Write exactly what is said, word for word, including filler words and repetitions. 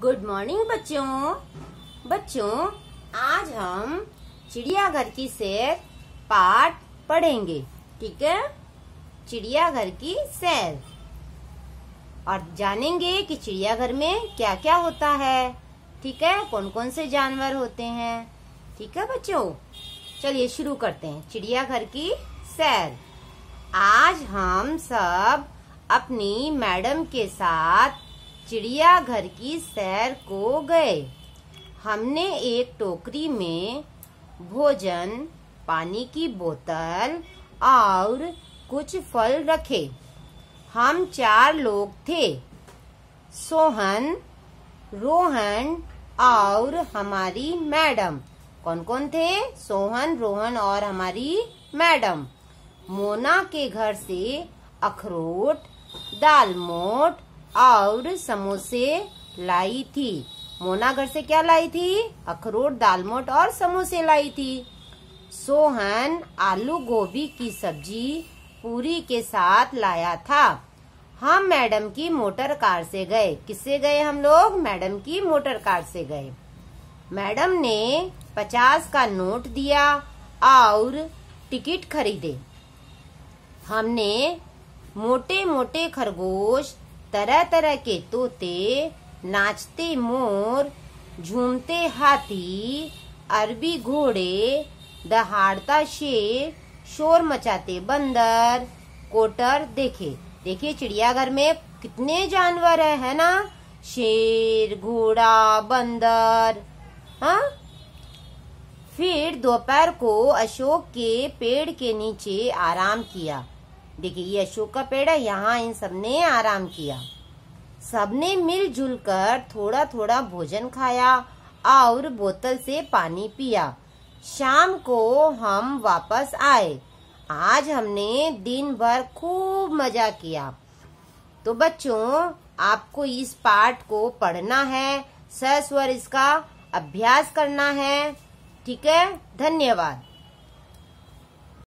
Good morning बच्चों। बच्चों आज हम चिड़ियाघर की सैर पाठ पढ़ेंगे, ठीक है। चिड़ियाघर की सैर और जानेंगे कि चिड़ियाघर में क्या क्या होता है, ठीक है। कौन कौन से जानवर होते हैं, ठीक है बच्चों। चलिए शुरू करते हैं चिड़ियाघर की सैर। आज हम सब अपनी मैडम के साथ चिड़ियाघर की सैर को गए। हमने एक टोकरी में भोजन, पानी की बोतल और कुछ फल रखे। हम चार लोग थे, सोहन, रोहन और हमारी मैडम। कौन कौन थे? सोहन, रोहन और हमारी मैडम। मोना के घर से अखरोट, दालमोट और समोसे लाई थी। मोना घर से क्या लाई थी? अखरोट, दालमोट और समोसे लाई थी। सोहन आलू गोभी की सब्जी पूरी के साथ लाया था। हम मैडम की मोटर कार से गए। किससे गए हम लोग? मैडम की मोटर कार से गए। मैडम ने पचास का नोट दिया और टिकट खरीदे। हमने मोटे मोटे खरगोश, तरह तरह के तोते, नाचते मोर, झूमते हाथी, अरबी घोड़े, दहाड़ता शेर, शोर मचाते बंदर, कोटर देखे। देखिए चिड़ियाघर में कितने जानवर है, है ना। शेर, घोड़ा, बंदर। हाँ। फिर दोपहर को अशोक के पेड़ के नीचे आराम किया। देखिए ये अशोक का पेड़ है, यहाँ इन सबने आराम किया। सबने मिलजुल कर थोड़ा थोड़ा भोजन खाया और बोतल से पानी पिया। शाम को हम वापस आए। आज हमने दिन भर खूब मजा किया। तो बच्चों आपको इस पाठ को पढ़ना है, स स्वर इसका अभ्यास करना है, ठीक है। धन्यवाद।